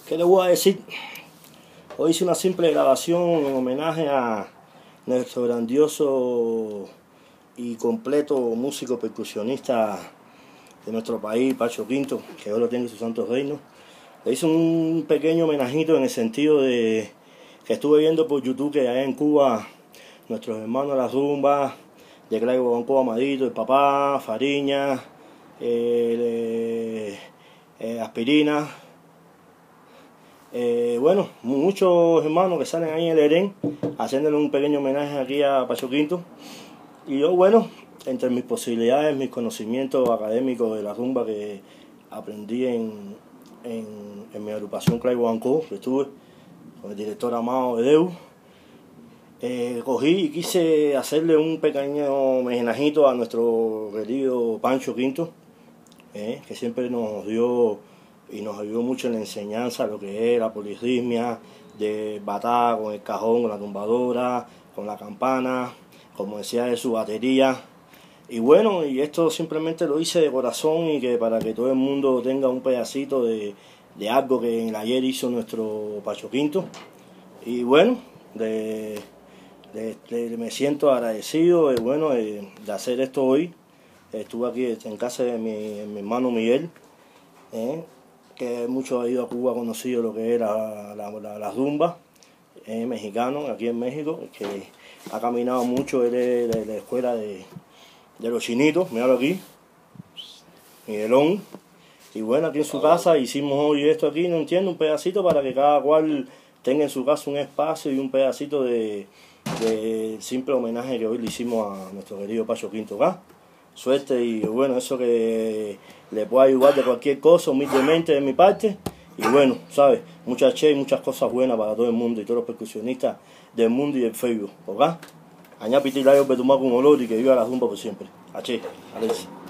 ¿Qué le voy a decir? Hoy hice una simple grabación en homenaje a nuestro grandioso y completo músico percusionista de nuestro país, Pacho Quinto, que Dios lo tenga en su santo reino. Le hice un pequeño homenajito en el sentido de que estuve viendo por YouTube que allá en Cuba nuestros hermanos de la rumba, de Clay Guaguancó, Amadito, el Papá, Fariña, Aspirina, bueno, muchos hermanos que salen ahí en el Edén haciéndole un pequeño homenaje aquí a Pacho Quinto. Y yo, bueno, entre mis posibilidades, mis conocimientos académicos de la rumba que aprendí en mi agrupación Clay Guaguancó, que estuve con el director Amado Bedeu, cogí y quise hacerle un pequeño homenajito a nuestro querido Pancho Quinto, que siempre nos dio y nos ayudó mucho en la enseñanza, lo que es la polirritmia, de batar con el cajón, con la tumbadora, con la campana, como decía, de su batería. Y bueno, y esto simplemente lo hice de corazón y que para que todo el mundo tenga un pedacito de algo que en el ayer hizo nuestro Pacho Quinto. Y bueno, me siento agradecido de hacer esto hoy. Estuve aquí en casa de mi hermano Miguel, que mucho ha ido a Cuba, ha conocido lo que era la rumba, mexicano, aquí en México, que ha caminado mucho, él es de la escuela de los chinitos, míralo aquí, Miguelón. Y bueno, aquí en su casa hicimos hoy esto aquí, no entiendo, un pedacito para que cada cual tenga en su casa un espacio y un pedacito de simple homenaje que hoy le hicimos a nuestro querido Pacho Quinto acá. Suerte y bueno, eso que le pueda ayudar de cualquier cosa, humildemente de mi parte. Y bueno, ¿sabes? Muchas y muchas cosas buenas para todo el mundo y todos los percusionistas del mundo y del Facebook, ¿ok? Añá pitilayo petumaco un olor y que viva la rumba por siempre. Aché, Alex.